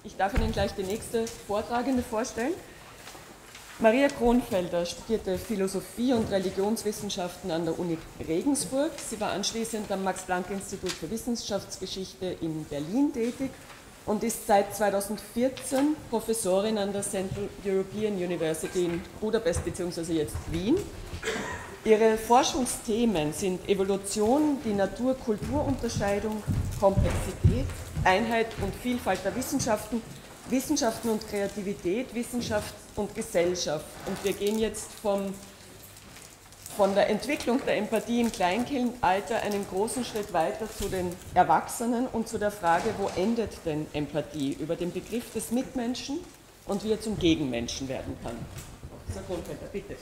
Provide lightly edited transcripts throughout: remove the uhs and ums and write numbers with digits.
Ich darf Ihnen gleich die nächste Vortragende vorstellen. Maria Kronfelder studierte Philosophie und Religionswissenschaften an der Uni Regensburg. Sie war anschließend am Max-Planck-Institut für Wissenschaftsgeschichte in Berlin tätig und ist seit 2014 Professorin an der Central European University in Budapest bzw. jetzt Wien. Ihre Forschungsthemen sind Evolution, die Natur-Kultur-Unterscheidung, Komplexität, Einheit und Vielfalt der Wissenschaften, Wissenschaften und Kreativität, Wissenschaft und Gesellschaft. Und wir gehen jetzt von der Entwicklung der Empathie im Kleinkindalter einen großen Schritt weiter zu den Erwachsenen und zu der Frage, wo endet denn Empathie, über den Begriff des Mitmenschen und wie er zum Gegenmenschen werden kann. Frau Kronfelder, bitte.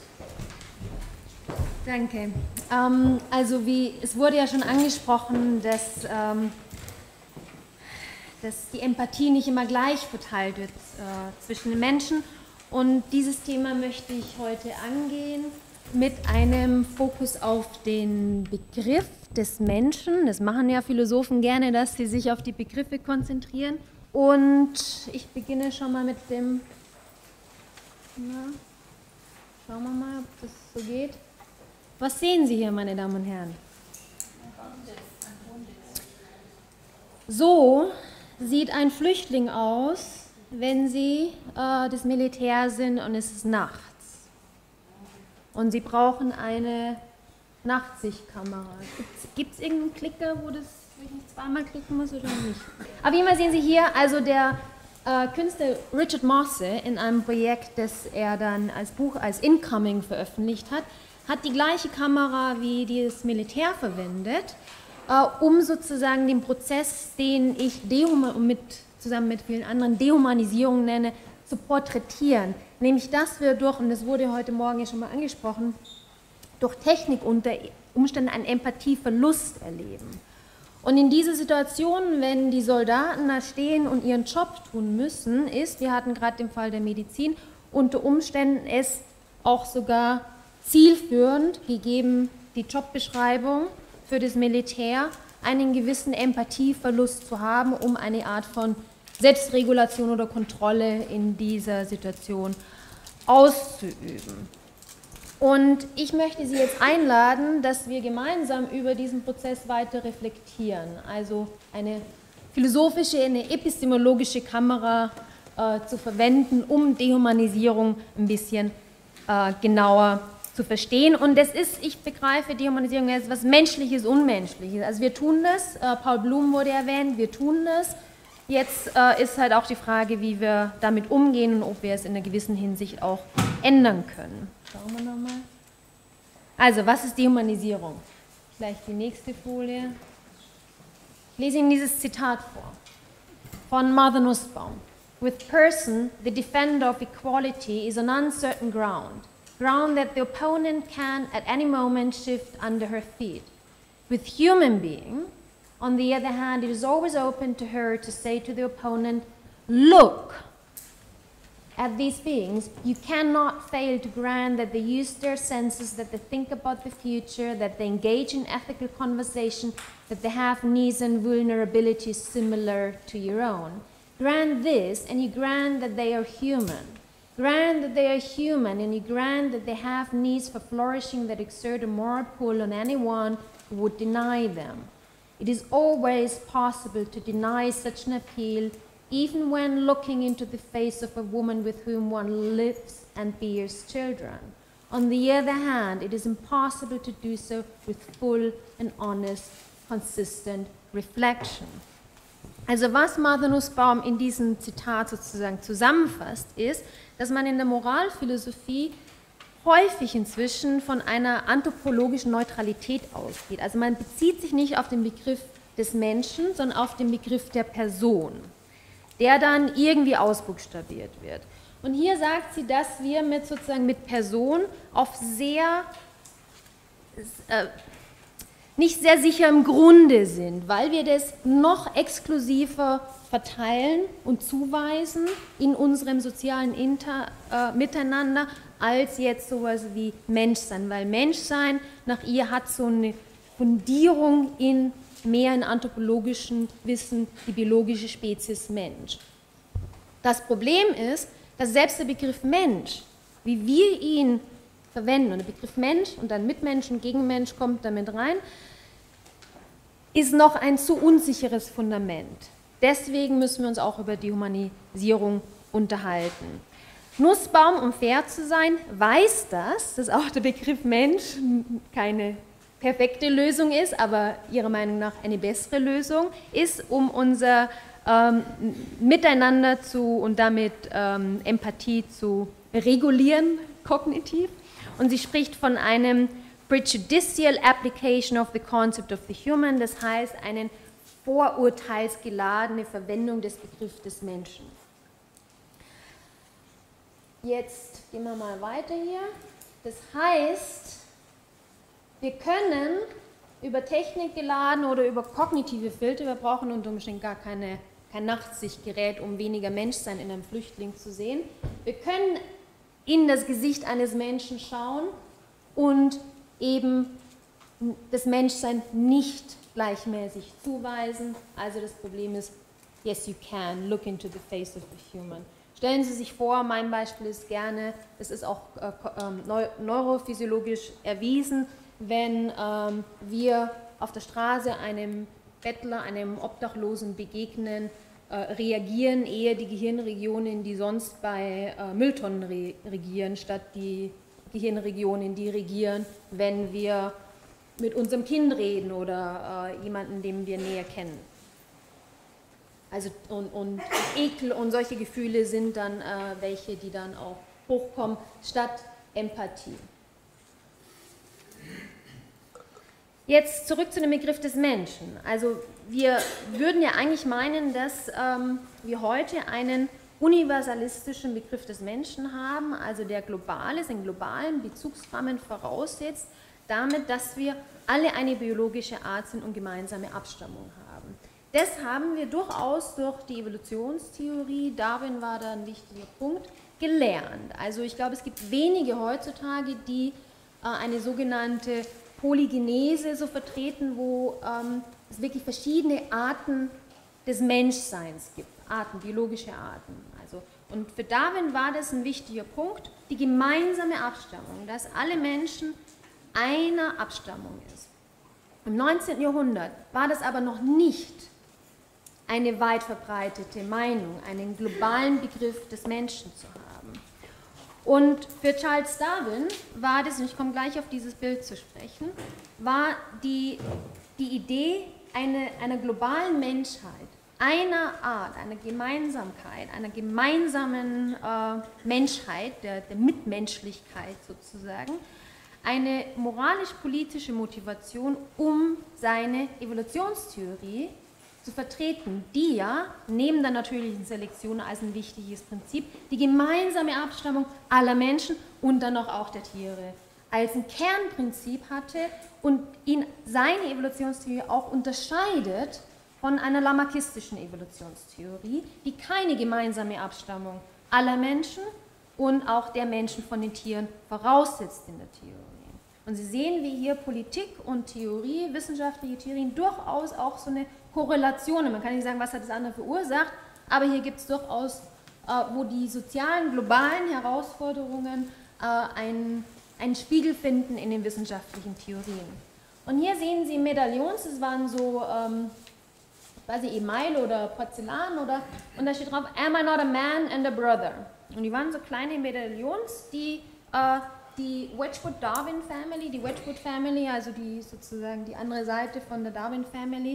Danke. Also es wurde ja schon angesprochen, dass die Empathie nicht immer gleich verteilt wird zwischen den Menschen. Und dieses Thema möchte ich heute angehen mit einem Fokus auf den Begriff des Menschen. Das machen ja Philosophen gerne, dass sie sich auf die Begriffe konzentrieren. Und ich beginne schon mal mit dem, schauen wir mal, ob das so geht. Was sehen Sie hier, meine Damen und Herren? So sieht ein Flüchtling aus, wenn Sie das Militär sind und es ist nachts. Und Sie brauchen eine Nachtsichtkamera. Gibt es irgendeinen Klicker, wo ich nicht zweimal klicken muss oder nicht? Auf jeden Fall sehen Sie hier, also der Künstler Richard Mosse in einem Projekt, das er dann als Buch, als Incoming veröffentlicht hat die gleiche Kamera wie das Militär verwendet, um sozusagen den Prozess, den ich zusammen mit vielen anderen Dehumanisierung nenne, zu porträtieren. Nämlich, dass wir und das wurde heute Morgen ja schon mal angesprochen, durch Technik unter Umständen einen Empathieverlust erleben. Und in dieser Situation, wenn die Soldaten da stehen und ihren Job tun müssen, wir hatten gerade den Fall der Medizin, unter Umständen es auch sogar zielführend, gegeben die Jobbeschreibung für das Militär, einen gewissen Empathieverlust zu haben, um eine Art von Selbstregulation oder Kontrolle in dieser Situation auszuüben. Und ich möchte Sie jetzt einladen, dass wir gemeinsam über diesen Prozess weiter reflektieren, also eine philosophische, eine epistemologische Kamera zu verwenden, um Dehumanisierung ein bisschen genauer zu verstehen. Und ich begreife Dehumanisierung als etwas Menschliches, Unmenschliches. Also wir tun das, Paul Bloom wurde erwähnt, wir tun das. Jetzt ist halt auch die Frage, wie wir damit umgehen und ob wir es in einer gewissen Hinsicht auch ändern können. Schauen wir nochmal. Also, was ist Dehumanisierung? Vielleicht die nächste Folie. Ich lese Ihnen dieses Zitat vor von Martha Nussbaum. With person, the defender of equality is on uncertain ground that the opponent can at any moment shift under her feet. With human being, on the other hand, it is always open to her to say to the opponent, look at these beings, you cannot fail to grant that they use their senses, that they think about the future, that they engage in ethical conversation, that they have needs and vulnerabilities similar to your own. Grant this, and you grant that they are human. Grant that they are human, and you grant that they have needs for flourishing that exert a moral pull on anyone who would deny them. It is always possible to deny such an appeal, even when looking into the face of a woman with whom one lives and bears children. On the other hand, it is impossible to do so with full and honest, consistent reflection. Also was Martha Nussbaum in diesem Zitat sozusagen zusammenfasst, ist, dass man in der Moralphilosophie häufig inzwischen von einer anthropologischen Neutralität ausgeht. Also man bezieht sich nicht auf den Begriff des Menschen, sondern auf den Begriff der Person, der dann irgendwie ausbuchstabiert wird. Und hier sagt sie, dass wir mit Person auf nicht sehr sicher im Grunde sind, weil wir das noch exklusiver verteilen und zuweisen in unserem sozialen Miteinander, als jetzt sowas wie Menschsein, weil Menschsein nach ihr hat so eine Fundierung mehr in anthropologischem Wissen, die biologische Spezies Mensch. Das Problem ist, dass selbst der Begriff Mensch, wie wir ihn verwenden, und der Begriff Mensch und dann Mitmensch und Gegenmensch kommt damit rein, ist noch ein zu unsicheres Fundament. Deswegen müssen wir uns auch über die Humanisierung unterhalten. Nussbaum, um fair zu sein, weiß das, dass auch der Begriff Mensch keine perfekte Lösung ist, aber ihrer Meinung nach eine bessere Lösung ist, um unser Miteinander und damit Empathie zu regulieren, kognitiv. Und sie spricht von einem prejudicial application of the concept of the human, das heißt eine vorurteilsgeladene Verwendung des Begriffs des Menschen. Jetzt gehen wir mal weiter hier. Das heißt, wir können über Technik geladen oder über kognitive Filter, wir brauchen unter Umständen gar kein Nachtsichtgerät, um weniger Menschsein in einem Flüchtling zu sehen. Wir können in das Gesicht eines Menschen schauen und eben das Menschsein nicht gleichmäßig zuweisen. Also das Problem ist, yes you can, look into the face of the human. Stellen Sie sich vor, mein Beispiel ist gerne, es ist auch neurophysiologisch erwiesen, wenn wir auf der Straße einem Bettler, einem Obdachlosen begegnen, reagieren eher die Gehirnregionen, die sonst bei Mülltonnen regieren, statt die Gehirnregionen, die regieren, wenn wir mit unserem Kind reden oder jemanden, den wir näher kennen. Also und Ekel und solche Gefühle sind dann welche, die dann auch hochkommen, statt Empathie. Jetzt zurück zu dem Begriff des Menschen. Also wir würden ja eigentlich meinen, dass wir heute einen universalistischen Begriff des Menschen haben, also der global ist, einen globalen Bezugsrahmen voraussetzt, damit, dass wir alle eine biologische Art sind und gemeinsame Abstammung haben. Das haben wir durchaus durch die Evolutionstheorie, Darwin war da ein wichtiger Punkt, gelernt. Also ich glaube, es gibt wenige heutzutage, die eine sogenannte Polygenese so vertreten, wo es wirklich verschiedene Arten des Menschseins gibt, biologische Arten. Also, und für Darwin war das ein wichtiger Punkt, die gemeinsame Abstammung, dass alle Menschen einer Abstammung ist. Im 19. Jahrhundert war das aber noch nicht eine weit verbreitete Meinung, einen globalen Begriff des Menschen zu haben. Und für Charles Darwin war das, und ich komme gleich auf dieses Bild zu sprechen, war die Idee einer globalen Menschheit, einer Art, einer Gemeinsamkeit, einer gemeinsamen Menschheit, der Mitmenschlichkeit sozusagen, eine moralisch-politische Motivation, um seine Evolutionstheorie zu vertreten, die ja neben der natürlichen Selektion als ein wichtiges Prinzip die gemeinsame Abstammung aller Menschen und dann auch der Tiere als ein Kernprinzip hatte und ihn seine Evolutionstheorie auch unterscheidet von einer lamarckistischen Evolutionstheorie, die keine gemeinsame Abstammung aller Menschen und auch der Menschen von den Tieren voraussetzt in der Theorie. Und Sie sehen, wie hier Politik und Theorie, wissenschaftliche Theorien durchaus auch so eine Korrelation, man kann nicht sagen, was hat das andere verursacht, aber hier gibt es durchaus, wo die sozialen, globalen Herausforderungen einen Spiegel finden in den wissenschaftlichen Theorien. Und hier sehen Sie Medaillons, das waren so, weiß ich, Email oder Porzellan und da steht drauf, am I not a man and a brother? Und die waren so kleine Medaillons, die Wedgwood Darwin Family, die Wedgwood Family, also die sozusagen die andere Seite von der Darwin Family,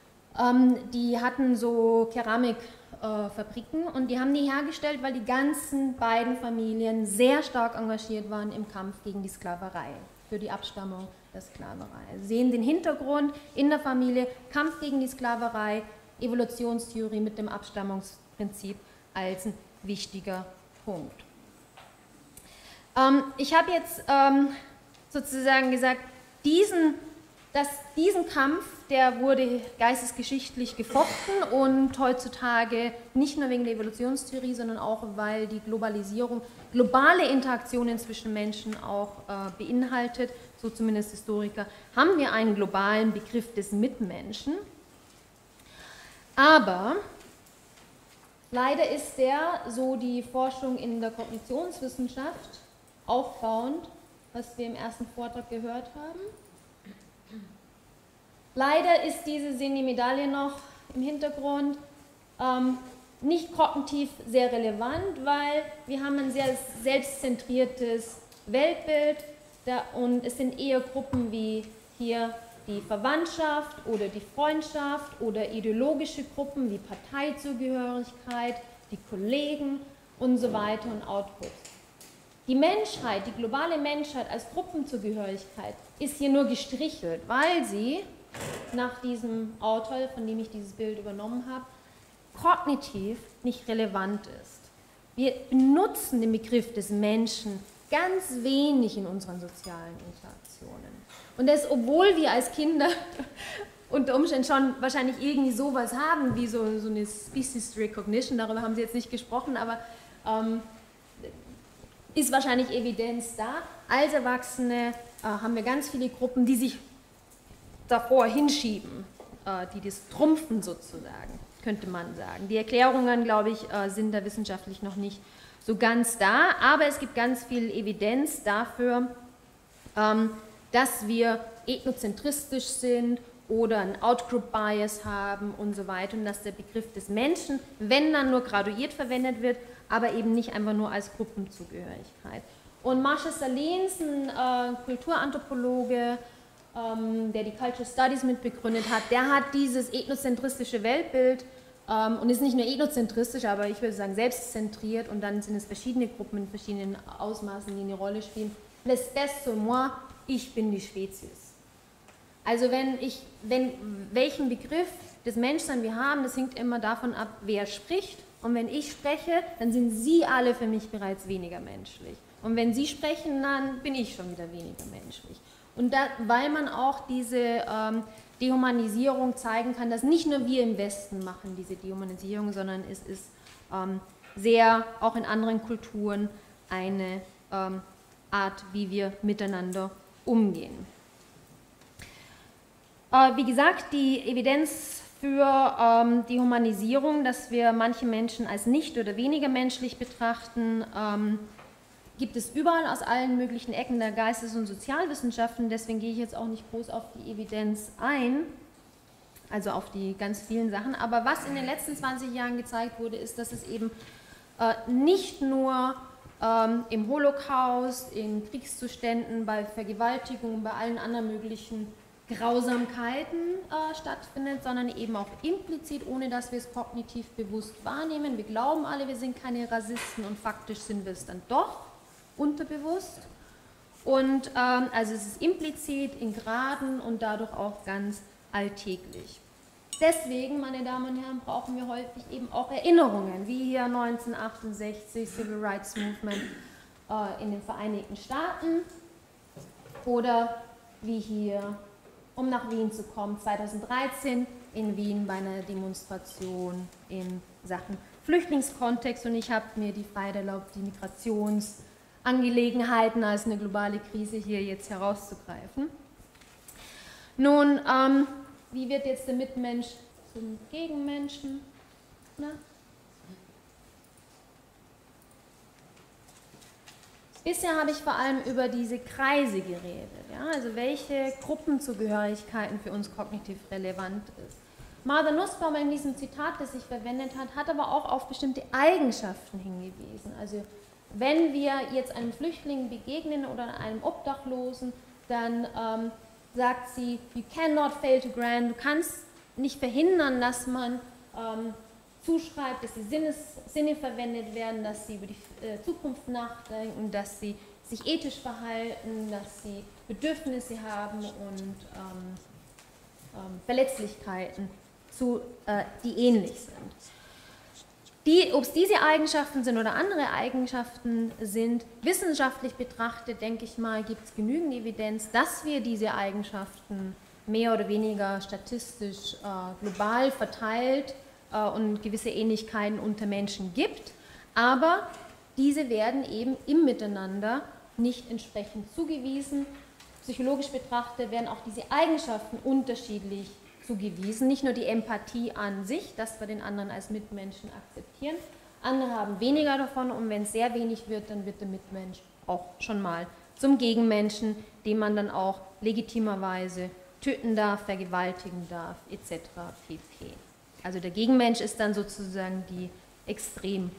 die hatten so Keramikfabriken und die haben die hergestellt, weil die ganzen beiden Familien sehr stark engagiert waren im Kampf gegen die Sklaverei, für die Abstammung der Sklaverei. Sie sehen den Hintergrund in der Familie, Kampf gegen die Sklaverei, Evolutionstheorie mit dem Abstammungsprinzip als ein wichtiger Punkt. Ich habe jetzt sozusagen gesagt, diesen Kampf, der wurde geistesgeschichtlich gefochten und heutzutage nicht nur wegen der Evolutionstheorie, sondern auch, weil die Globalisierung globale Interaktionen zwischen Menschen auch beinhaltet, so zumindest Historiker, haben wir einen globalen Begriff des Mitmenschen. Aber Leider ist der, so die Forschung in der Kognitionswissenschaft, aufbauend, was wir im ersten Vortrag gehört haben. Leider ist diese Seni-Medaille noch im Hintergrund nicht kognitiv sehr relevant, weil wir haben ein sehr selbstzentriertes Weltbild und es sind eher Gruppen wie hier die Verwandtschaft oder die Freundschaft oder ideologische Gruppen wie Parteizugehörigkeit, die Kollegen und so weiter und Outputs. Die Menschheit, die globale Menschheit als Gruppenzugehörigkeit ist hier nur gestrichelt, weil sie nach diesem Autor, von dem ich dieses Bild übernommen habe, kognitiv nicht relevant ist. Wir benutzen den Begriff des Menschen ganz wenig in unseren sozialen Interaktionen. Und das, obwohl wir als Kinder unter Umständen schon wahrscheinlich irgendwie sowas haben, wie so eine Species Recognition, darüber haben Sie jetzt nicht gesprochen, aber ist wahrscheinlich Evidenz da. Als Erwachsene haben wir ganz viele Gruppen, die sich davor hinschieben, die das trumpfen sozusagen, könnte man sagen. Die Erklärungen, glaube ich, sind da wissenschaftlich noch nicht so ganz da, aber es gibt ganz viel Evidenz dafür, dass wir ethnozentristisch sind oder einen Outgroup-Bias haben und so weiter und dass der Begriff des Menschen, wenn dann nur graduiert verwendet wird, aber eben nicht einfach nur als Gruppenzugehörigkeit. Und Marshall Sahlins, ein Kulturanthropologe, der die Cultural Studies mitbegründet hat, der hat dieses ethnozentristische Weltbild und ist nicht nur ethnozentristisch, aber ich würde sagen selbstzentriert und dann sind es verschiedene Gruppen in verschiedenen Ausmaßen, die eine Rolle spielen. L'espèce c'est moi, ich bin die Spezies. Also welchen Begriff des Menschseins wir haben, das hängt immer davon ab, wer spricht. Und wenn ich spreche, dann sind Sie alle für mich bereits weniger menschlich. Und wenn Sie sprechen, dann bin ich schon wieder weniger menschlich. Und weil man auch diese Dehumanisierung zeigen kann, dass nicht nur wir im Westen machen diese Dehumanisierung, sondern es ist sehr, auch in anderen Kulturen, eine Art, wie wir miteinander umgehen. Wie gesagt, die Evidenz für die Humanisierung, dass wir manche Menschen als nicht oder weniger menschlich betrachten, gibt es überall aus allen möglichen Ecken der Geistes- und Sozialwissenschaften. Deswegen gehe ich jetzt auch nicht groß auf die Evidenz ein, also auf die ganz vielen Sachen. Aber was in den letzten 20 Jahren gezeigt wurde, ist, dass es eben nicht nur im Holocaust, in Kriegszuständen, bei Vergewaltigungen, bei allen anderen möglichen Grausamkeiten stattfindet, sondern eben auch implizit, ohne dass wir es kognitiv bewusst wahrnehmen. Wir glauben alle, wir sind keine Rassisten und faktisch sind wir es dann doch unterbewusst. Und also es ist implizit in Graden und dadurch auch ganz alltäglich. Deswegen, meine Damen und Herren, brauchen wir häufig eben auch Erinnerungen, wie hier 1968 Civil Rights Movement in den Vereinigten Staaten oder wie hier, um nach Wien zu kommen, 2013 in Wien bei einer Demonstration in Sachen Flüchtlingskontext. Und ich habe mir die Freiheit erlaubt, die Migrationsangelegenheiten als eine globale Krise hier jetzt herauszugreifen. Nun, wie wird jetzt der Mitmensch zum Gegenmenschen? Na? Bisher habe ich vor allem über diese Kreise geredet, ja? Also welche Gruppenzugehörigkeiten für uns kognitiv relevant ist. Martha Nussbaum in diesem Zitat, das ich verwendet hat, hat aber auch auf bestimmte Eigenschaften hingewiesen. Also wenn wir jetzt einem Flüchtling begegnen oder einem Obdachlosen, dann sagt sie, you cannot fail to grant, du kannst nicht verhindern, dass man zuschreibt, dass die Sinne verwendet werden, dass sie über die Zukunft nachdenken, dass sie sich ethisch verhalten, dass sie Bedürfnisse haben und Verletzlichkeiten, die ähnlich sind. Ob es diese Eigenschaften sind oder andere Eigenschaften sind, wissenschaftlich betrachtet, denke ich mal, gibt es genügend Evidenz, dass wir diese Eigenschaften mehr oder weniger statistisch global verteilt und gewisse Ähnlichkeiten unter Menschen gibt, aber diese werden eben im Miteinander nicht entsprechend zugewiesen. Psychologisch betrachtet werden auch diese Eigenschaften unterschiedlich zugewiesen. Nicht nur die Empathie an sich, dass wir den anderen als Mitmenschen akzeptieren. Andere haben weniger davon und wenn es sehr wenig wird, dann wird der Mitmensch auch schon mal zum Gegenmenschen, den man dann auch legitimerweise töten darf, vergewaltigen darf, etc. pp. Also der Gegenmensch ist dann sozusagen die Extremform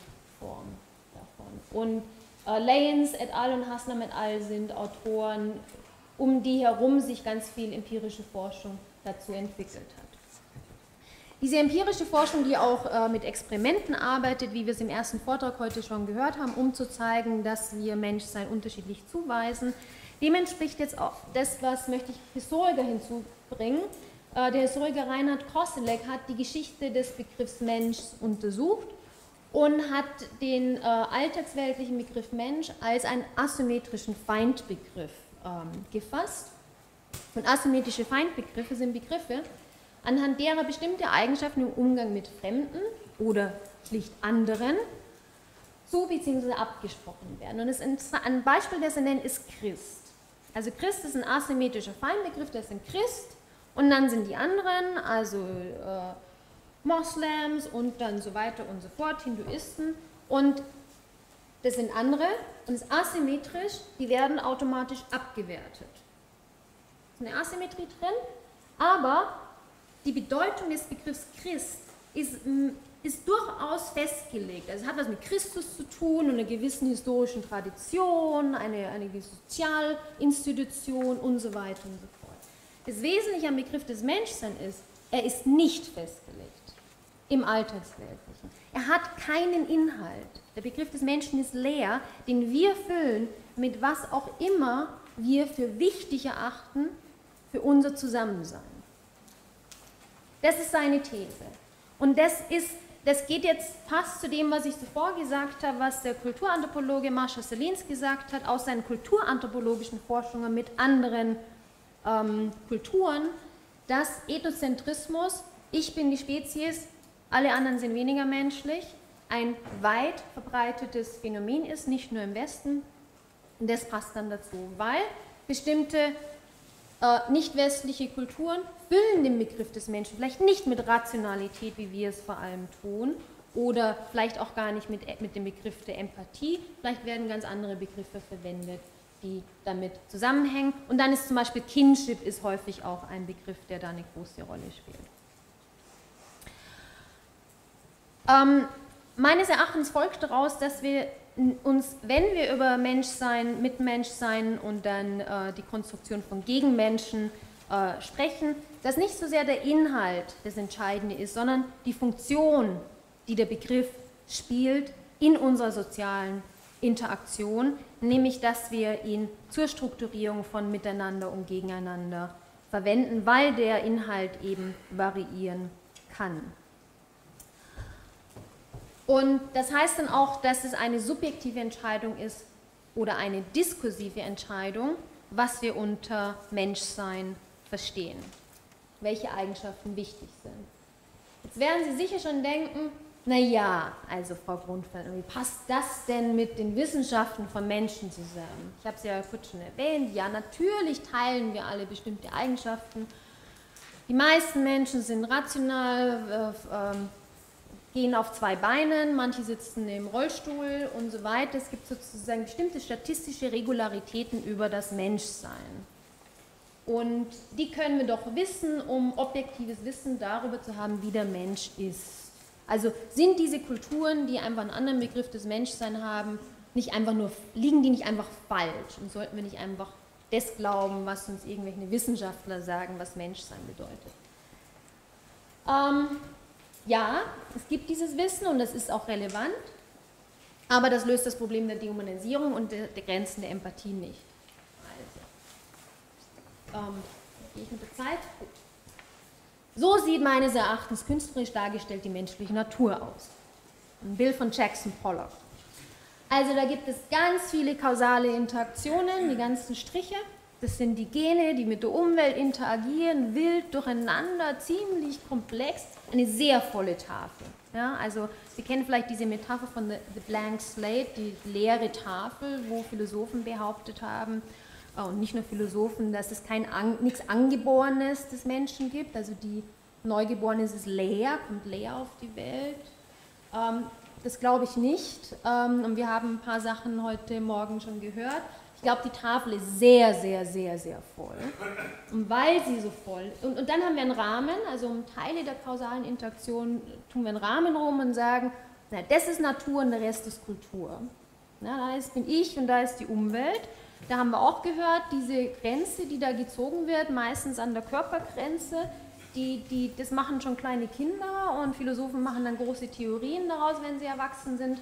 davon. Und Leyens et al. Und Haslam et al. Sind Autoren, um die herum sich ganz viel empirische Forschung dazu entwickelt hat. Diese empirische Forschung, die auch mit Experimenten arbeitet, wie wir es im ersten Vortrag heute schon gehört haben, um zu zeigen, dass wir Menschsein unterschiedlich zuweisen, dem entspricht jetzt auch das, was möchte ich Historiker hinzubringen. Der Historiker Reinhard Koselleck hat die Geschichte des Begriffs Mensch untersucht und hat den alltagsweltlichen Begriff Mensch als einen asymmetrischen Feindbegriff gefasst. Und asymmetrische Feindbegriffe sind Begriffe, anhand derer bestimmte Eigenschaften im Umgang mit Fremden oder schlicht anderen zu bzw. abgesprochen werden. Und ein Beispiel, das er nennt, ist Christ. Also Christ ist ein asymmetrischer Feindbegriff, das sind Christ und dann sind die anderen, also Moslems und dann so weiter und so fort, Hinduisten und das sind andere und es ist asymmetrisch, die werden automatisch abgewertet. Es ist eine Asymmetrie drin, aber die Bedeutung des Begriffs Christ ist durchaus festgelegt. Also es hat was mit Christus zu tun und einer gewissen historischen Tradition, eine Sozialinstitution und so weiter und so fort. Das Wesentliche am Begriff des Menschseins ist, er ist nicht festgelegt im Alltagsweltlichen. Er hat keinen Inhalt. Der Begriff des Menschen ist leer, den wir füllen mit was auch immer wir für wichtig erachten für unser Zusammensein. Das ist seine These. Und das geht jetzt, passt zu dem, was ich zuvor gesagt habe, was der Kulturanthropologe Masha Salins gesagt hat, aus seinen kulturanthropologischen Forschungen mit anderen Kulturen, dass Ethnozentrismus, ich bin die Spezies, alle anderen sind weniger menschlich, ein weit verbreitetes Phänomen ist, nicht nur im Westen. Und das passt dann dazu, weil bestimmte nicht-westliche Kulturen füllen den Begriff des Menschen vielleicht nicht mit Rationalität, wie wir es vor allem tun, oder vielleicht auch gar nicht mit dem Begriff der Empathie, vielleicht werden ganz andere Begriffe verwendet, die damit zusammenhängen. Und dann ist zum Beispiel Kinship ist häufig auch ein Begriff, der da eine große Rolle spielt. Meines Erachtens folgt daraus, dass wir uns, wenn wir über Menschsein, Mitmenschsein und dann die Konstruktion von Gegenmenschen sprechen, dass nicht so sehr der Inhalt das Entscheidende ist, sondern die Funktion, die der Begriff spielt in unserer sozialen Interaktion, nämlich dass wir ihn zur Strukturierung von Miteinander und Gegeneinander verwenden, weil der Inhalt eben variieren kann. Und das heißt dann auch, dass es eine subjektive Entscheidung ist oder eine diskursive Entscheidung, was wir unter Menschsein verstehen, welche Eigenschaften wichtig sind. Jetzt werden Sie sicher schon denken, naja, also Frau Grundfeld, wie passt das denn mit den Wissenschaften von Menschen zusammen? Ich habe es ja kurz schon erwähnt, ja, natürlich teilen wir alle bestimmte Eigenschaften. Die meisten Menschen sind rational, gehen auf zwei Beinen, manche sitzen im Rollstuhl und so weiter. Es gibt sozusagen bestimmte statistische Regularitäten über das Menschsein. Und die können wir doch wissen, um objektives Wissen darüber zu haben, wie der Mensch ist. Also sind diese Kulturen, die einfach einen anderen Begriff des Menschseins haben, nicht einfach nur, liegen die nicht einfach falsch? Und sollten wir nicht einfach das glauben, was uns irgendwelche Wissenschaftler sagen, was Menschsein bedeutet? Ja, es gibt dieses Wissen und das ist auch relevant, aber das löst das Problem der Dehumanisierung und der Grenzen der Empathie nicht. Also, gehe ich mit der Zeit? So sieht meines Erachtens künstlerisch dargestellt die menschliche Natur aus. Ein Bild von Jackson Pollock. Also da gibt es ganz viele kausale Interaktionen, die ganzen Striche. Das sind die Gene, die mit der Umwelt interagieren, wild durcheinander, ziemlich komplex. Eine sehr volle Tafel. Ja, also Sie kennen vielleicht diese Metapher von the Blank Slate, die leere Tafel, wo Philosophen behauptet haben, und nicht nur Philosophen, dass es nichts Angeborenes des Menschen gibt, also die neugeboren ist, ist leer, kommt leer auf die Welt. Das glaube ich nicht. Und wir haben ein paar Sachen heute Morgen schon gehört. Ich glaube, die Tafel ist sehr, sehr, sehr, sehr voll. Und weil sie so voll ist, und dann haben wir einen Rahmen, also um Teile der kausalen Interaktion tun wir einen Rahmen rum und sagen, na, das ist Natur und der Rest ist Kultur. Na, da bin ich und da ist die Umwelt. Da haben wir auch gehört, diese Grenze, die da gezogen wird, meistens an der Körpergrenze, das machen schon kleine Kinder und Philosophen machen dann große Theorien daraus, wenn sie erwachsen sind.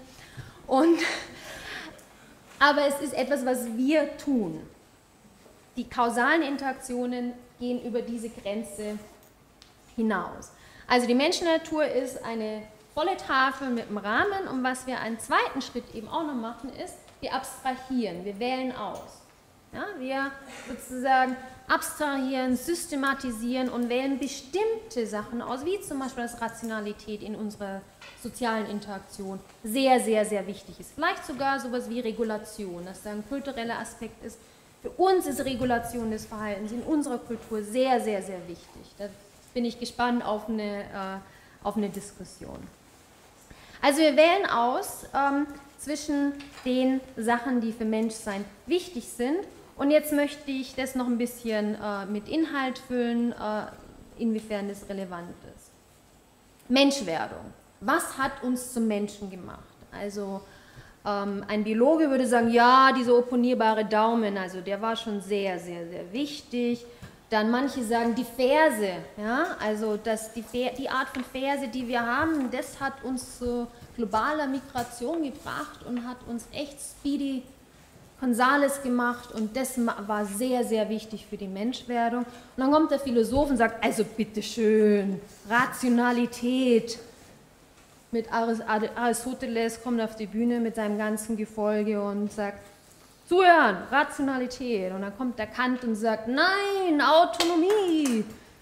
Aber es ist etwas, was wir tun. Die kausalen Interaktionen gehen über diese Grenze hinaus. Also die Menschennatur ist eine volle Tafel mit einem Rahmen und was wir einen zweiten Schritt eben auch noch machen ist, wir abstrahieren, wir wählen aus. Ja, wir sozusagen abstrahieren, systematisieren und wählen bestimmte Sachen aus, wie zum Beispiel das Rationalität in unserer sozialen Interaktion sehr, sehr, sehr wichtig ist. Vielleicht sogar sowas wie Regulation, dass da ein kultureller Aspekt ist. Für uns ist Regulation des Verhaltens in unserer Kultur sehr, sehr, sehr wichtig. Da bin ich gespannt auf eine Diskussion. Also wir wählen aus zwischen den Sachen, die für Menschsein wichtig sind. Und jetzt möchte ich das noch ein bisschen mit Inhalt füllen, inwiefern das relevant ist. Menschwerdung. Was hat uns zum Menschen gemacht? Also ein Biologe würde sagen, ja, dieser opponierbare Daumen, also der war schon sehr, sehr, sehr wichtig. Dann manche sagen, die Ferse, ja, also die Art von Ferse, die wir haben, das hat uns zu globaler Migration gebracht und hat uns echt Speedy Gonzales gemacht und das war sehr, sehr wichtig für die Menschwerdung. Und dann kommt der Philosoph und sagt, also bitteschön, Rationalität. Mit Aristoteles kommt auf die Bühne mit seinem ganzen Gefolge und sagt, zuhören, Rationalität. Und dann kommt der Kant und sagt, nein, Autonomie.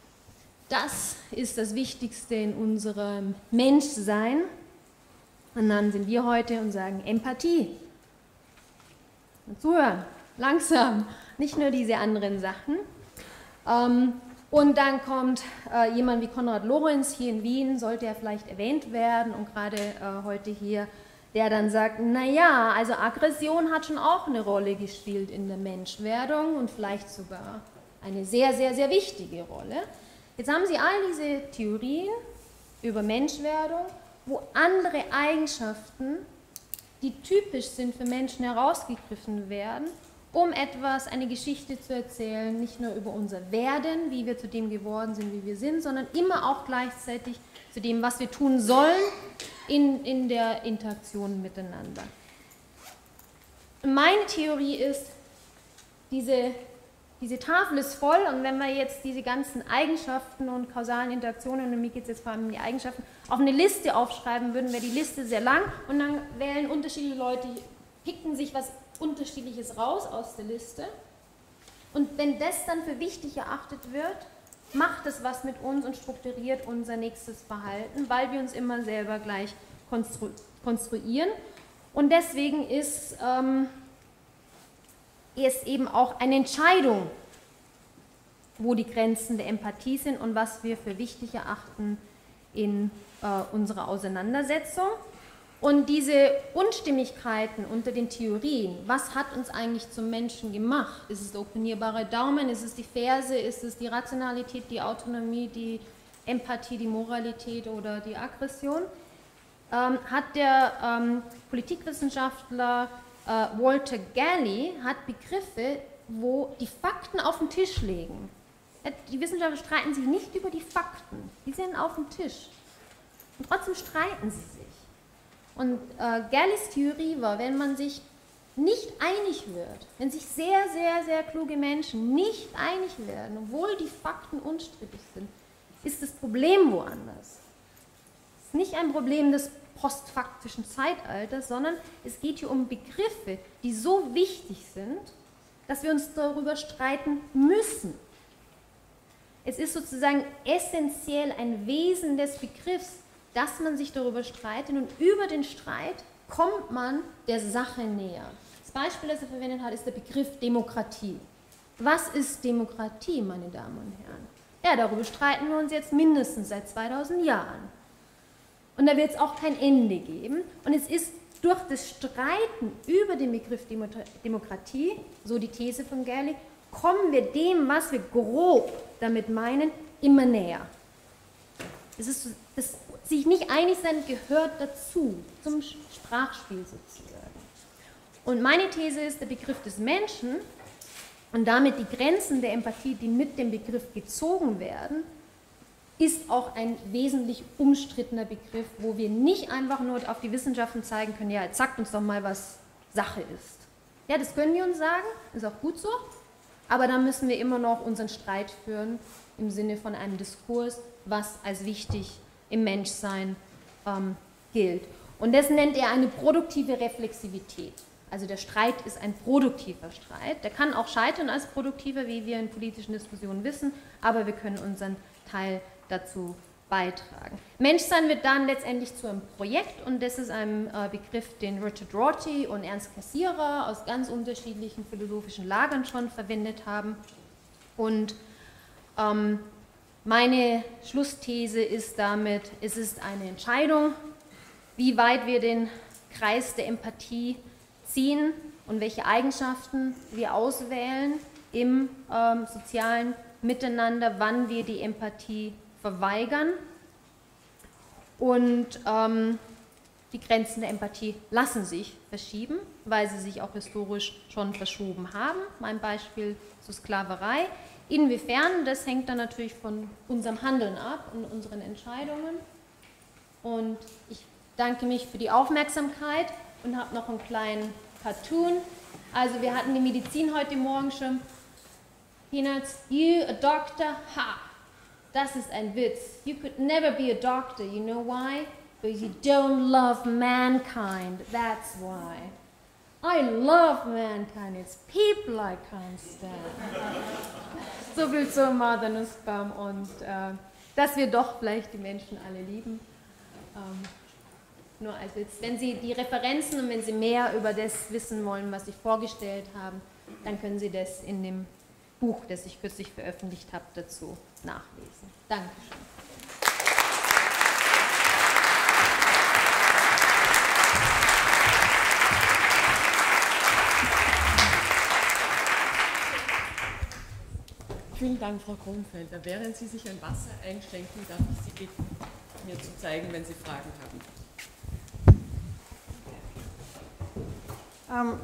Das ist das Wichtigste in unserem Menschsein. Und dann sind wir heute und sagen, Empathie. Und zuhören, langsam, nicht nur diese anderen Sachen. Und dann kommt jemand wie Konrad Lorenz hier in Wien, sollte er vielleicht erwähnt werden und gerade heute hier, der dann sagt, naja, also Aggression hat schon auch eine Rolle gespielt in der Menschwerdung und vielleicht sogar eine sehr, sehr, sehr wichtige Rolle. Jetzt haben Sie all diese Theorien über Menschwerdung, wo andere Eigenschaften, die typisch sind für Menschen, herausgegriffen werden, um eine Geschichte zu erzählen, nicht nur über unser Werden, wie wir zu dem geworden sind, wie wir sind, sondern immer auch gleichzeitig zu dem, was wir tun sollen in der Interaktion miteinander. Meine Theorie ist, diese Tafel ist voll und wenn wir jetzt diese ganzen Eigenschaften und kausalen Interaktionen, und mir geht es jetzt vor allem um die Eigenschaften, auf eine Liste aufschreiben würden, wäre die Liste sehr lang und dann wählen unterschiedliche Leute, picken sich was Unterschiedliches raus aus der Liste und wenn das dann für wichtig erachtet wird, macht es was mit uns und strukturiert unser nächstes Verhalten, weil wir uns immer selber gleich konstruieren und deswegen ist es eben auch eine Entscheidung, wo die Grenzen der Empathie sind und was wir für wichtig erachten in unserer Auseinandersetzung. Und diese Unstimmigkeiten unter den Theorien, was hat uns eigentlich zum Menschen gemacht? Ist es der opponierbare Daumen, ist es die Ferse, ist es die Rationalität, die Autonomie, die Empathie, die Moralität oder die Aggression? Hat der Politikwissenschaftler Walter Galley hat Begriffe, wo die Fakten auf den Tisch legen. Die Wissenschaftler streiten sich nicht über die Fakten, die sind auf dem Tisch. Und trotzdem streiten sie sich. Und Galleys Theorie war, wenn man sich nicht einig wird, wenn sich sehr, sehr, sehr kluge Menschen nicht einig werden, obwohl die Fakten unstrittig sind, ist das Problem woanders. Es ist nicht ein Problem des postfaktischen Zeitalters, sondern es geht hier um Begriffe, die so wichtig sind, dass wir uns darüber streiten müssen. Es ist sozusagen essentiell ein Wesen des Begriffs, dass man sich darüber streitet und über den Streit kommt man der Sache näher. Das Beispiel, das er verwendet hat, ist der Begriff Demokratie. Was ist Demokratie, meine Damen und Herren? Ja, darüber streiten wir uns jetzt mindestens seit 2000 Jahren. Und da wird es auch kein Ende geben. Und es ist durch das Streiten über den Begriff Demokratie, so die These von Gerlich, kommen wir dem, was wir grob damit meinen, immer näher. Das sich nicht einig sein gehört dazu, zum Sprachspiel sozusagen. Und meine These ist, der Begriff des Menschen und damit die Grenzen der Empathie, die mit dem Begriff gezogen werden, ist auch ein wesentlich umstrittener Begriff, wo wir nicht einfach nur auf die Wissenschaften zeigen können, ja, jetzt sagt uns doch mal, was Sache ist. Ja, das können wir uns sagen, ist auch gut so, aber dann müssen wir immer noch unseren Streit führen im Sinne von einem Diskurs, was als wichtig im Menschsein gilt. Und das nennt er eine produktive Reflexivität. Also der Streit ist ein produktiver Streit. Der kann auch scheitern als produktiver, wie wir in politischen Diskussionen wissen, aber wir können unseren Teil dazu beitragen. Menschsein wird dann letztendlich zu einem Projekt und das ist ein Begriff, den Richard Rorty und Ernst Cassirer aus ganz unterschiedlichen philosophischen Lagern schon verwendet haben. Und meine Schlussthese ist damit, es ist eine Entscheidung, wie weit wir den Kreis der Empathie ziehen und welche Eigenschaften wir auswählen im sozialen Miteinander, wann wir die Empathie verweigern. Und die Grenzen der Empathie lassen sich verschieben, weil sie sich auch historisch schon verschoben haben. Mein Beispiel zur Sklaverei. Inwiefern, das hängt dann natürlich von unserem Handeln ab und unseren Entscheidungen. Und ich danke mich für die Aufmerksamkeit und habe noch einen kleinen Cartoon. Also wir hatten die Medizin heute Morgen schon. Peanuts, you a doctor? Ha! Das ist ein Witz. You could never be a doctor. You know why? Because you don't love mankind. That's why. I love mankind. It's people I can't stand. So viel zur Mother Nussbaum und dass wir doch vielleicht die Menschen alle lieben. Nur als Witz. Wenn Sie die Referenzen und wenn Sie mehr über das wissen wollen, was ich vorgestellt habe, dann können Sie das in dem Buch, das ich kürzlich veröffentlicht habe, dazu nachlesen. Dankeschön. Vielen Dank, Frau Kronfelder. Während Sie sich ein Wasser einschenken, darf ich Sie bitten, mir zu zeigen, wenn Sie Fragen haben.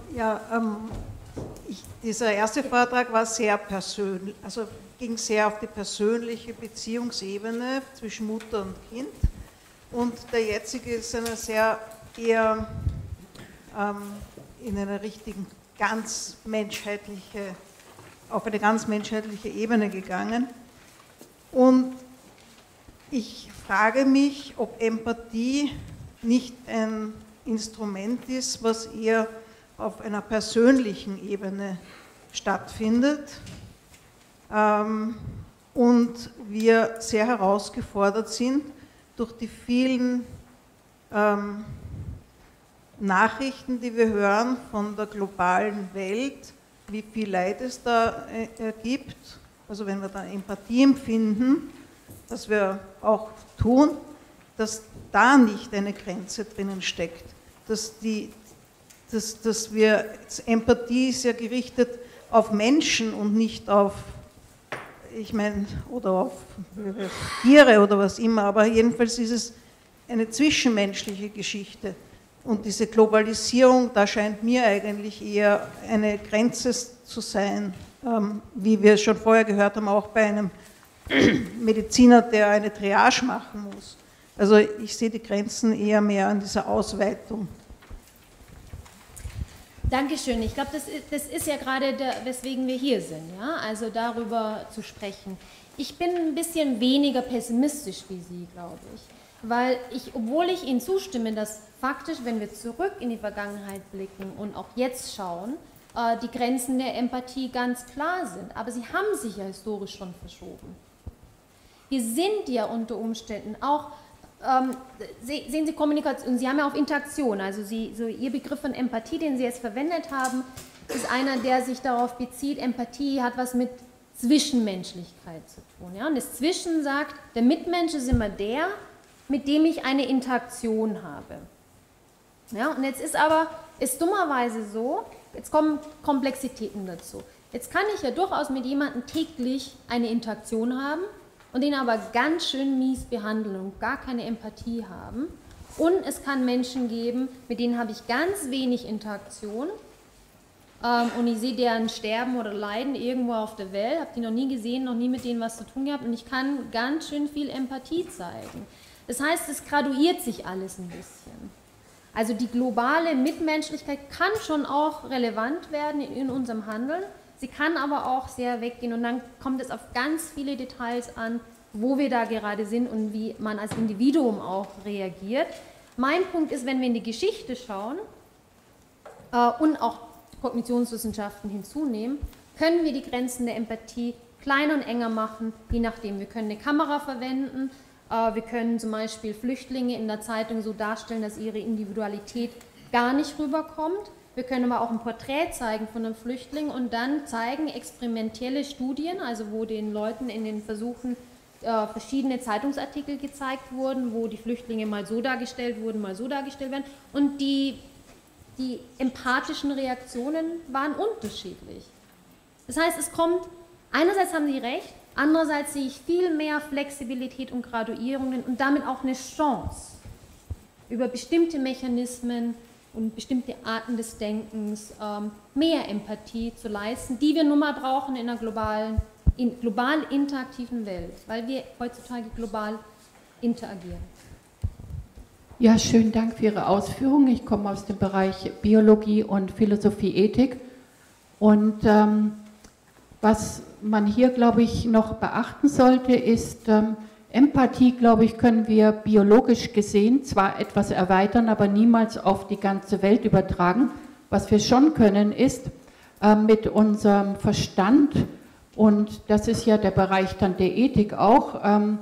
Dieser erste Vortrag war sehr persönlich, also ging sehr auf die persönliche Beziehungsebene zwischen Mutter und Kind. Und der jetzige ist eine sehr eher in eine richtigen auf eine ganz menschheitliche Ebene gegangen. Und ich frage mich, ob Empathie nicht ein Instrument ist, was eher auf einer persönlichen Ebene stattfindet und wir sehr herausgefordert sind durch die vielen Nachrichten, die wir hören von der globalen Welt, wie viel Leid es da gibt. Also wenn wir da Empathie empfinden, was wir auch tun, dass da nicht eine Grenze drinnen steckt, Empathie ist ja gerichtet auf Menschen und nicht auf, oder auf Tiere oder was immer, aber jedenfalls ist es eine zwischenmenschliche Geschichte. Und diese Globalisierung, da scheint mir eigentlich eher eine Grenze zu sein, wie wir schon vorher gehört haben, auch bei einem Mediziner, der eine Triage machen muss. Also ich sehe die Grenzen eher mehr an dieser Ausweitung. Dankeschön. Ich glaube, das ist ja gerade, weswegen wir hier sind, ja? Also darüber zu sprechen. Ich bin ein bisschen weniger pessimistisch wie Sie, glaube ich, weil obwohl ich Ihnen zustimme, dass faktisch, wenn wir zurück in die Vergangenheit blicken und auch jetzt schauen, die Grenzen der Empathie ganz klar sind, aber sie haben sich ja historisch schon verschoben. Wir sind ja unter Umständen auch, sehen Sie Kommunikation, Sie haben ja auch Interaktion, also Ihr Begriff von Empathie, den Sie jetzt verwendet haben, ist einer, der sich darauf bezieht, Empathie hat was mit Zwischenmenschlichkeit zu tun. Ja? Und das Zwischen sagt, der Mitmensch ist immer der, mit dem ich eine Interaktion habe. Ja? Und jetzt ist dummerweise so, jetzt kommen Komplexitäten dazu. Jetzt kann ich ja durchaus mit jemandem täglich eine Interaktion haben und den aber ganz schön mies behandeln und gar keine Empathie haben. Und es kann Menschen geben, mit denen habe ich ganz wenig Interaktion und ich sehe deren Sterben oder Leiden irgendwo auf der Welt, habe die noch nie gesehen, noch nie mit denen was zu tun gehabt und ich kann ganz schön viel Empathie zeigen. Das heißt, es graduiert sich alles ein bisschen. Also die globale Mitmenschlichkeit kann schon auch relevant werden in unserem Handeln, sie kann aber auch sehr weggehen und dann kommt es auf ganz viele Details an, wo wir da gerade sind und wie man als Individuum auch reagiert. Mein Punkt ist, wenn wir in die Geschichte schauen und auch Kognitionswissenschaften hinzunehmen, können wir die Grenzen der Empathie kleiner und enger machen, je nachdem. Wir können eine Kamera verwenden, wir können zum Beispiel Flüchtlinge in der Zeitung so darstellen, dass ihre Individualität gar nicht rüberkommt. Wir können aber auch ein Porträt zeigen von einem Flüchtling und dann zeigen experimentelle Studien, also wo den Leuten in den Versuchen verschiedene Zeitungsartikel gezeigt wurden, wo die Flüchtlinge mal so dargestellt wurden, mal so dargestellt werden und die empathischen Reaktionen waren unterschiedlich. Das heißt, es kommt, einerseits haben Sie recht, andererseits sehe ich viel mehr Flexibilität und Graduierungen und damit auch eine Chance, über bestimmte Mechanismen und bestimmte Arten des Denkens mehr Empathie zu leisten, die wir nun mal brauchen in einer global interaktiven Welt, weil wir heutzutage global interagieren. Ja, schönen Dank für Ihre Ausführungen. Ich komme aus dem Bereich Biologie und Philosophie, Ethik. Und was man hier, glaube ich, noch beachten sollte, ist, Empathie, glaube ich, können wir biologisch gesehen zwar etwas erweitern, aber niemals auf die ganze Welt übertragen. Was wir schon können, ist mit unserem Verstand, und das ist ja der Bereich dann der Ethik auch,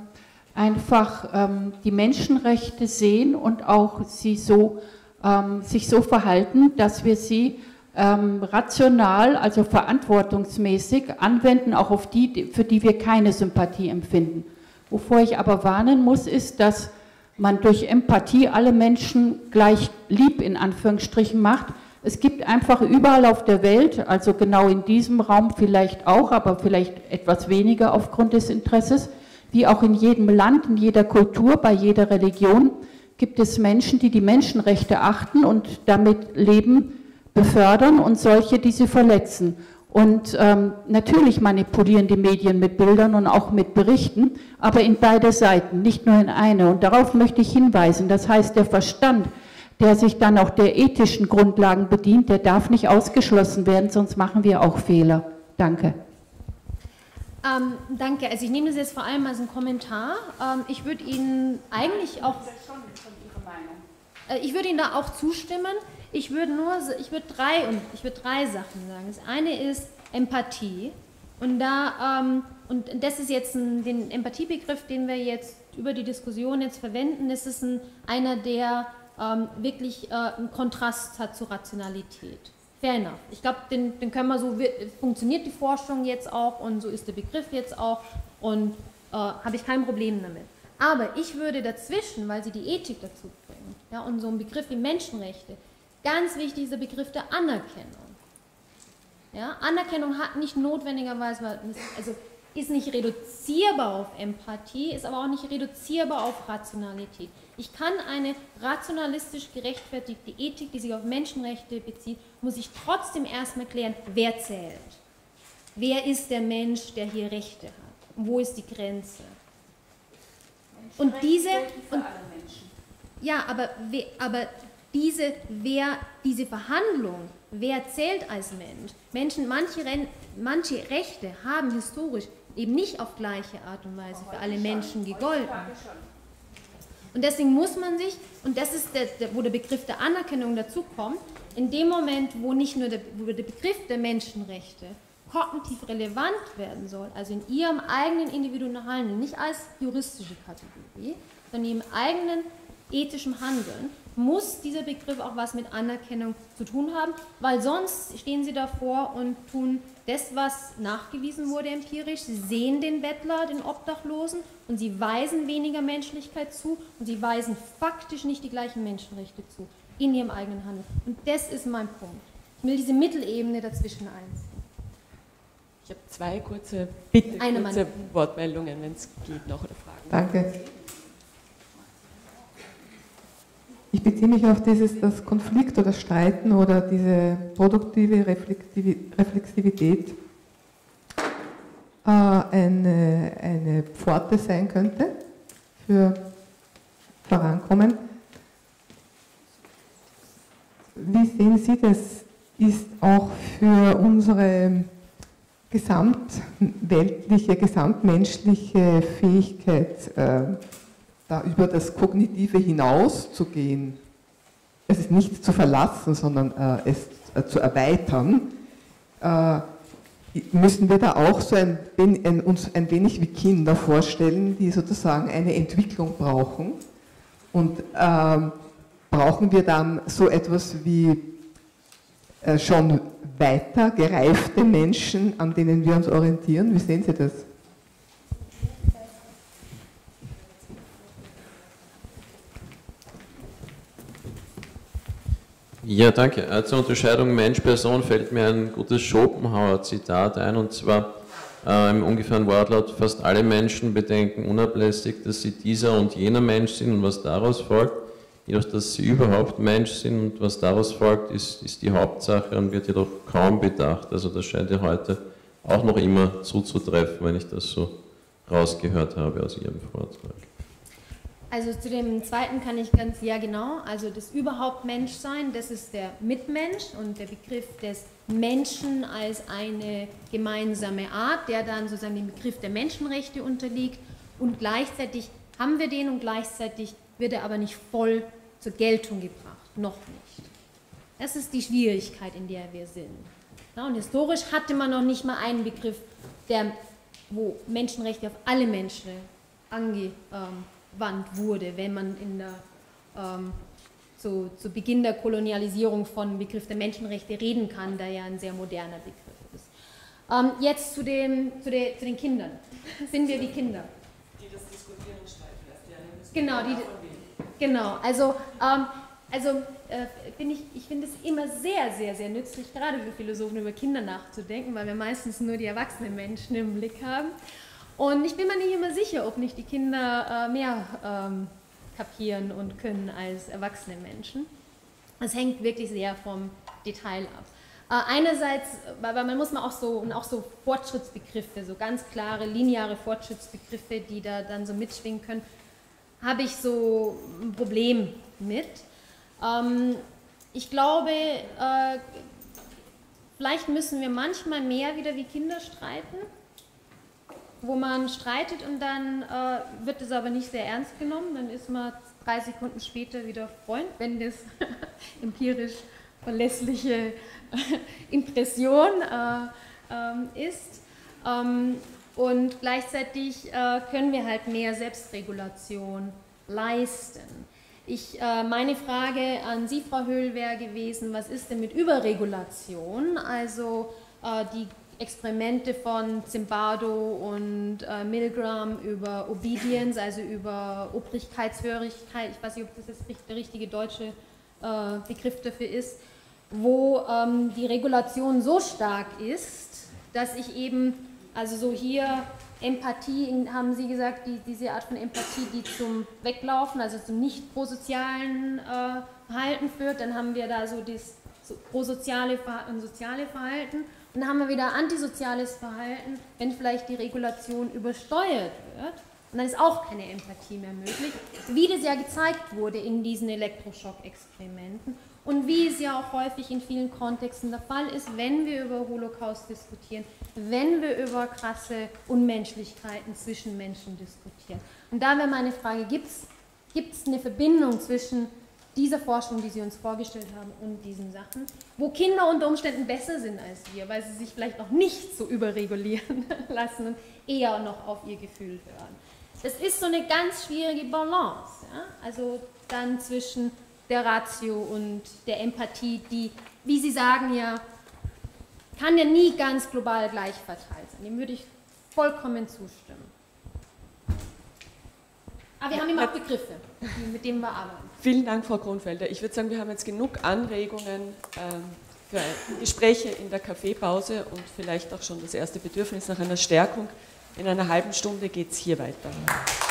einfach die Menschenrechte sehen und auch sie so, sich so verhalten, dass wir sie rational, also verantwortungsmäßig anwenden, auch auf die, für die wir keine Sympathie empfinden. Wovor ich aber warnen muss, ist, dass man durch Empathie alle Menschen gleich lieb in Anführungsstrichen macht. Es gibt einfach überall auf der Welt, also genau in diesem Raum vielleicht auch, aber vielleicht etwas weniger aufgrund des Interesses, wie auch in jedem Land, in jeder Kultur, bei jeder Religion, gibt es Menschen, die die Menschenrechte achten und damit Leben befördern und solche, die sie verletzen. Und natürlich manipulieren die Medien mit Bildern und auch mit Berichten, aber in beide Seiten, nicht nur in eine. Und darauf möchte ich hinweisen. Das heißt, der Verstand, der sich dann auch der ethischen Grundlagen bedient, der darf nicht ausgeschlossen werden, sonst machen wir auch Fehler. Danke. Danke. Also ich nehme das jetzt vor allem als einen Kommentar. Ich würde Ihnen eigentlich auch... Ich würde Ihnen da auch zustimmen. Ich würde drei Sachen sagen. Das eine ist Empathie. Und das ist jetzt den Empathiebegriff, den wir jetzt über die Diskussion jetzt verwenden, das ist einer, der wirklich einen Kontrast hat zur Rationalität. Fair enough. Ich glaube, den können wir so, funktioniert die Forschung jetzt auch und so ist der Begriff jetzt auch und habe ich kein Problem damit. Aber ich würde dazwischen, weil Sie die Ethik dazu bringen, ja, und so ein Begriff wie Menschenrechte, ganz wichtig ist der Begriff der Anerkennung. Ja, Anerkennung hat nicht notwendigerweise, also ist nicht reduzierbar auf Empathie, ist aber auch nicht reduzierbar auf Rationalität. Ich kann eine rationalistisch gerechtfertigte Ethik, die sich auf Menschenrechte bezieht, muss ich trotzdem erstmal klären, wer zählt. Wer ist der Mensch, der hier Rechte hat? Und wo ist die Grenze? Und diese... Und, ja, aber diese Verhandlung, wer zählt als Mensch? Manche Rechte haben historisch eben nicht auf gleiche Art und Weise für alle Menschen gegolten. Und deswegen muss man sich, und das ist wo der Begriff der Anerkennung dazu kommt, in dem Moment, wo nicht nur wo der Begriff der Menschenrechte kognitiv relevant werden soll, also in ihrem eigenen individuellen Handeln, nicht als juristische Kategorie, sondern in ihrem eigenen ethischem Handeln, muss dieser Begriff auch was mit Anerkennung zu tun haben, weil sonst stehen Sie davor und tun das, was nachgewiesen wurde empirisch. Sie sehen den Bettler, den Obdachlosen, und Sie weisen weniger Menschlichkeit zu und Sie weisen faktisch nicht die gleichen Menschenrechte zu in Ihrem eigenen Handeln. Und das ist mein Punkt. Ich will diese Mittelebene dazwischen einziehen. Ich habe zwei kurze Wortmeldungen, wenn es geht, noch oder Fragen. Danke. Ich beziehe mich auf das Konflikt oder Streiten oder diese produktive Reflexivität eine Pforte sein könnte für Vorankommen. Wie sehen Sie das? Ist auch für unsere gesamtweltliche, gesamtmenschliche Fähigkeit, da über das Kognitive hinaus zu gehen, es ist nicht zu verlassen, sondern es zu erweitern, müssen wir da auch so uns ein wenig wie Kinder vorstellen, die sozusagen eine Entwicklung brauchen. Und brauchen wir dann so etwas wie schon weiter gereifte Menschen, an denen wir uns orientieren? Wie sehen Sie das? Ja, danke. Zur Unterscheidung Mensch-Person fällt mir ein gutes Schopenhauer-Zitat ein, und zwar im ungefähren Wortlaut: Fast alle Menschen bedenken unablässig, dass sie dieser und jener Mensch sind und was daraus folgt. Jedoch, dass sie überhaupt Mensch sind und was daraus folgt, ist die Hauptsache und wird jedoch kaum bedacht. Also das scheint ja heute auch noch immer zuzutreffen, wenn ich das so rausgehört habe aus Ihrem Vortrag. Also zu dem zweiten kann ich ganz, ja genau, also das überhaupt Menschsein, das ist der Mitmensch und der Begriff des Menschen als eine gemeinsame Art, der dann sozusagen dem Begriff der Menschenrechte unterliegt, und gleichzeitig haben wir den und gleichzeitig wird er aber nicht voll zur Geltung gebracht, noch nicht. Das ist die Schwierigkeit, in der wir sind. Ja, und historisch hatte man noch nicht mal einen Begriff, wo Menschenrechte auf alle Menschen angewandt wurde, wenn man zu Beginn der Kolonialisierung von Begriff der Menschenrechte reden kann, der ja ein sehr moderner Begriff ist. Jetzt zu den Kindern. Sind wir wie Kinder? Die das diskutieren, schreiben, Genau, ich finde es immer sehr, sehr, sehr nützlich, gerade für Philosophen, über Kinder nachzudenken, weil wir meistens nur die erwachsenen Menschen im Blick haben. Und ich bin mir nicht immer sicher, ob nicht die Kinder mehr kapieren und können als erwachsene Menschen. Es hängt wirklich sehr vom Detail ab. Einerseits, weil man muss auch so Fortschrittsbegriffe, so ganz klare, lineare Fortschrittsbegriffe, die da dann so mitschwingen können, habe ich so ein Problem mit. Ich glaube, vielleicht müssen wir manchmal mehr wieder wie Kinder streiten, wo man streitet und dann wird es aber nicht sehr ernst genommen, dann ist man 3 Sekunden später wieder Freund, wenn das empirisch verlässliche Impression ist. Und gleichzeitig können wir halt mehr Selbstregulation leisten. Meine Frage an Sie, Frau Höhl, wäre gewesen, was ist denn mit Überregulation? Also die Experimente von Zimbardo und Milgram über Obedience, also über Obrigkeitshörigkeit, ich weiß nicht, ob das jetzt der richtige deutsche Begriff dafür ist, wo die Regulation so stark ist, dass ich eben, also so hier Empathie, haben Sie gesagt, diese Art von Empathie, die zum Weglaufen, also zum nicht prosozialen Verhalten führt, dann haben wir da so das prosoziale und soziale Verhalten. Und dann haben wir wieder antisoziales Verhalten, wenn vielleicht die Regulation übersteuert wird. Und dann ist auch keine Empathie mehr möglich, wie das ja gezeigt wurde in diesen Elektroschock-Experimenten und wie es ja auch häufig in vielen Kontexten der Fall ist, wenn wir über Holocaust diskutieren, wenn wir über krasse Unmenschlichkeiten zwischen Menschen diskutieren. Und da wäre meine Frage, gibt es eine Verbindung zwischen dieser Forschung, die Sie uns vorgestellt haben, und diesen Sachen, wo Kinder unter Umständen besser sind als wir, weil sie sich vielleicht noch nicht so überregulieren lassen und eher noch auf ihr Gefühl hören. Das ist so eine ganz schwierige Balance, ja? Also dann zwischen der Ratio und der Empathie, die, wie Sie sagen, ja, kann ja nie ganz global gleich verteilt sein. Dem würde ich vollkommen zustimmen. Aber wir haben immer auch Begriffe, mit denen wir arbeiten. Vielen Dank, Frau Kronfelder. Ich würde sagen, wir haben jetzt genug Anregungen für Gespräche in der Kaffeepause und vielleicht auch schon das erste Bedürfnis nach einer Stärkung. In einer halben Stunde geht es hier weiter.